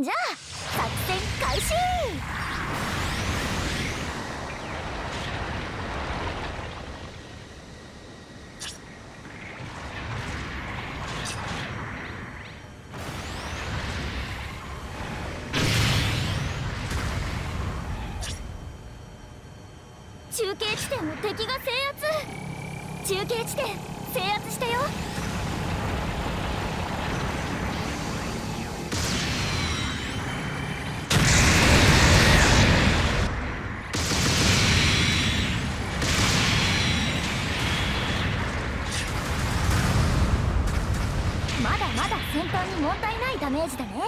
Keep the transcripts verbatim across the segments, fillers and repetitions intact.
じゃあ作戦開始。中継地点を敵が制圧。中継地点制圧したよ。まだまだ先端に問題ないダメージだね。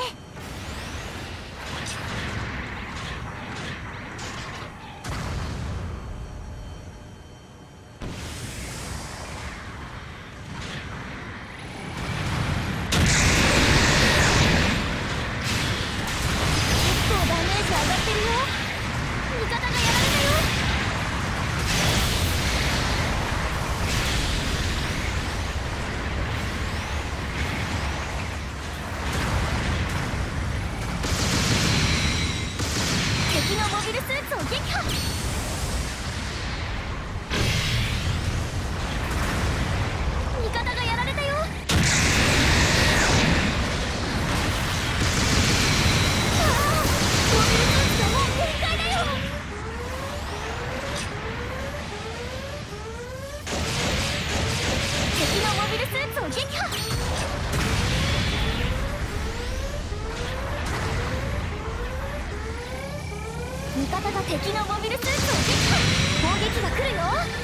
敵のモビルスーツを撃破。味方がやられたよ。ああ、モビルスーツがもう限界だよ。敵のモビルスーツを撃破。味方が敵のモビルスーツを撃破。攻撃が来るよ。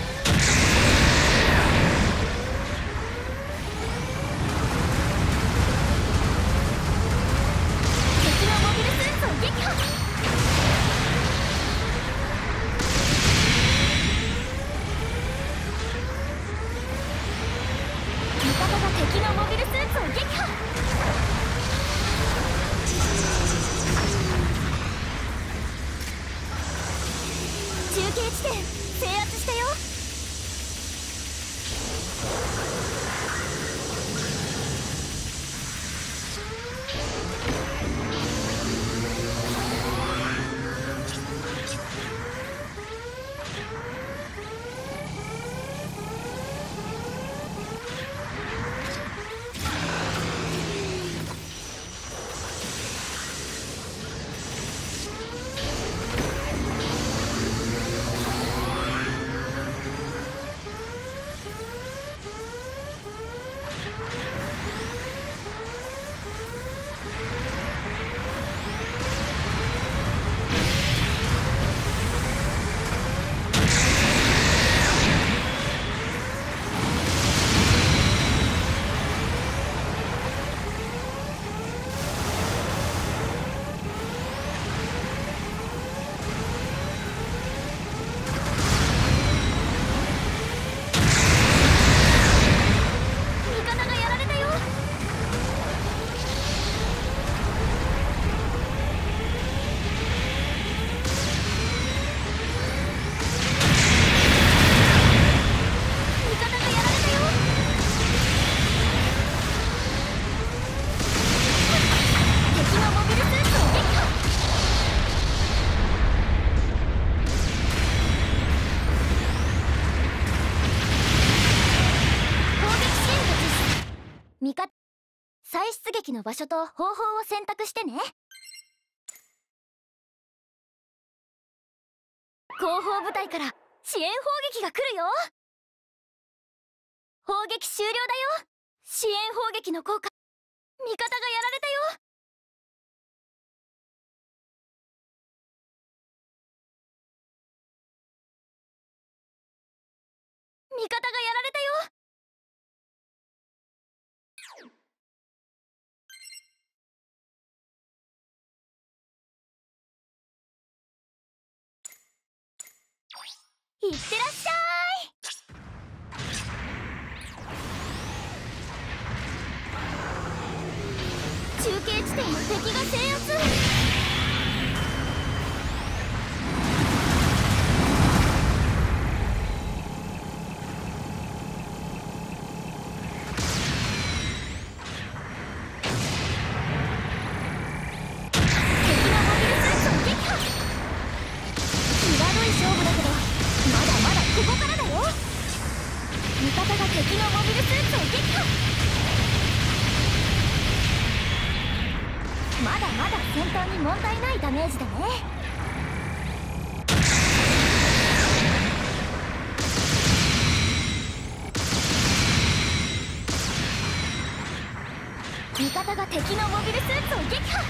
敵のモビルスーツを撃破。味方が敵のモビルスーツを撃破。中継地点制圧したよ。味方再出撃の場所と方法を選択してね。後方部隊から支援砲撃が来るよ。砲撃終了だよ。支援砲撃の効果、味方がやられたよ。味方がやられたよ。いってらっしゃい。中継地点を敵が制圧。 まだまだ戦闘に問題ないダメージだね。味方が敵のモビルスーツを撃破。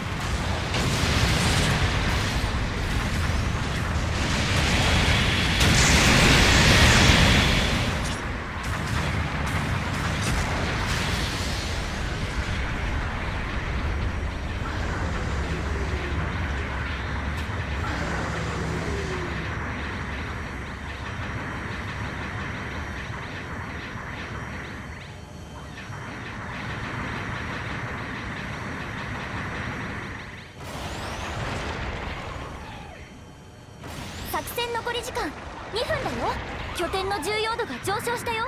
作戦残り時間にふんだよ。拠点の重要度が上昇したよ。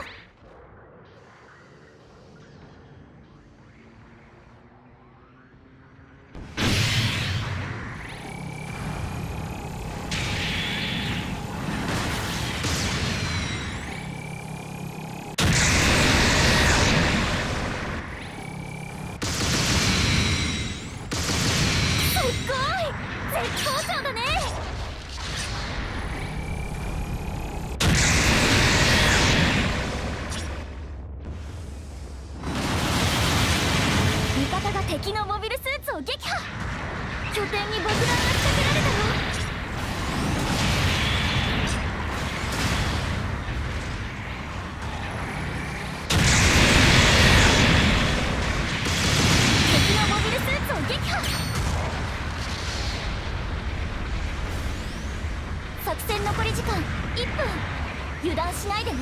すっごい絶好調だね。敵のモビルスーツを撃破。拠点に爆弾が仕掛けられたよ。敵のモビルスーツを撃破。作戦残り時間いっぷん。油断しないでね。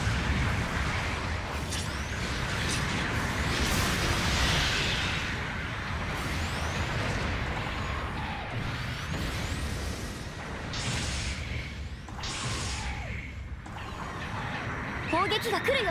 攻撃が来るよ。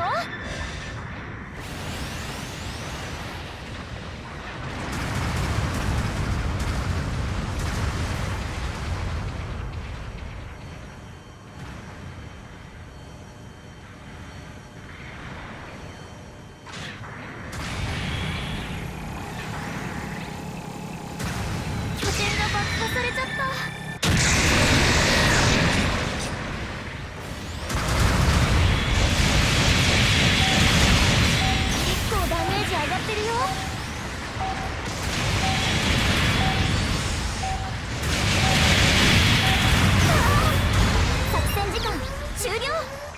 拠点が爆破されちゃった。上がってるよ。作戦時間終了。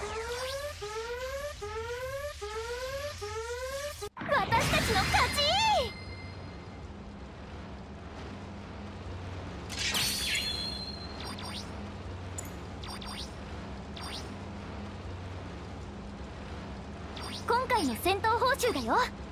私たちの勝ち。今回の戦闘報酬だよ。